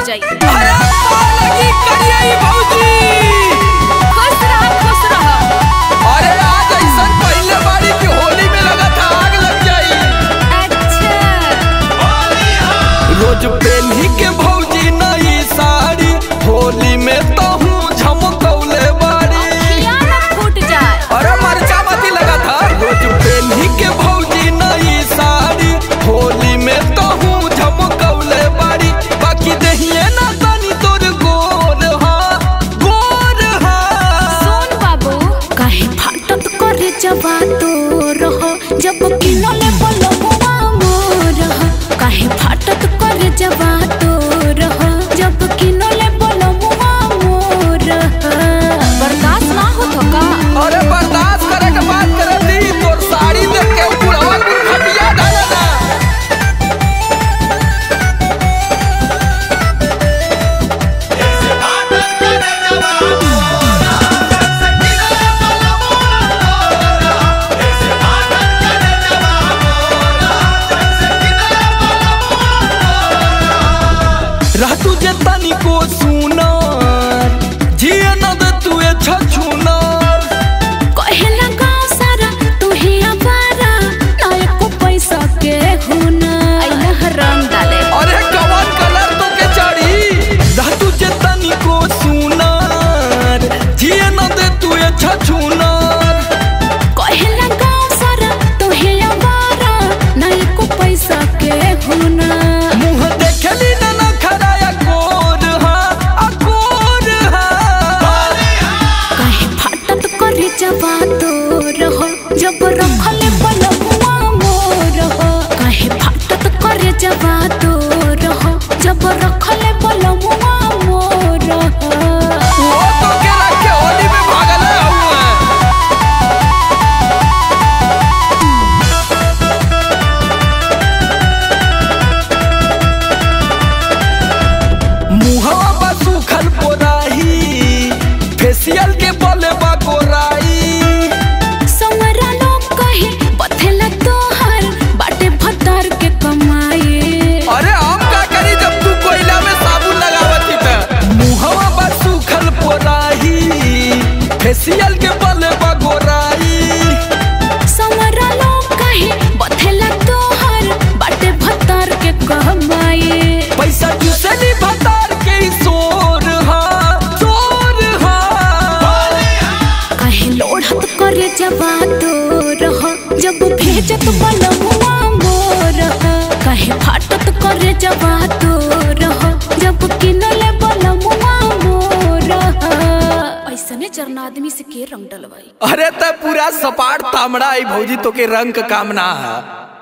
जाई। अरे लगी करिए भौजी, खुश रह। अरे आज ऐसा पहले बारी की होली में लगा था आग लग जाई। अच्छा रोज पहनी के भौजी नई साड़ी, होली में तो हूँ झमकौले बाड़ी। अखियाँ ना फूट जाए। अरे मरचा मती लगा था। रोज पहनी के भौजी नई साड़ी, होली में तो हूँ झमकौले बाड़ी। बाकी दहिए ना तनी तोर गोर हा। सुन बाबू, काहे फाटत करे जवा तो रह, जब किनले बलबुआ मोर ह। काहे फाटत करे जवा तो रह, जब किनले बलबुआ मोर ह। बर्दाश्त ना होत का? अरे बर्दाश्त करे के बात करे दी, तोर साड़ी देख के बुढ़वा के खटिया डाला ना। रह तुझे तनी को सुना, जिए न दे तुए छछुना। कहेला गाँव सारा तू ही आवारा, ना एको पैसा के हुना। अइला रंग डाले। अरे कवन कलर तो के चढ़ी। रह तुझे तनी को सुना, जिए न दे तुए छछुना। कहेला गाँव सारा तू ही आवारा, ना एको पैसा के हुना। मुँह देखली न खराया गोर हा। काहे फाटत करे जवा तो रह, जब रखले बलबुआ मोर ह। काहे फाटत करे जवा तो रह, जब रखले बलबुआ मोर ह। वो तो के रखे होली में भागल हुआ। मुहवा बा सुखल पोराही, फेशियल के बोले बा गोराई। संवरा लोग कहे बथेला तोहर, बाटे भतार के कमाई। अरे हम का करी जब तू कोयला में साबुन लगावती त। मुहवा बा सुखल पोराही, फेशियल के बोले बा गोराई। संवरा लोग कहे बथेला तोहर, बाटे भतार के कमाई। पैसा चूसली भतार के सोर हा। काहे लोढ़त करे जवा तो रह, जब भेजत बलबुआ मोर ह। काहे फाटत करे जवा तो रह, जब किनले बलबुआ मोर ह। ऐसने चरना आदमी से के रंग डलवाई। अरे त पूरा सपाट तामड़ा आई भौजी तो के रंग का कामना है।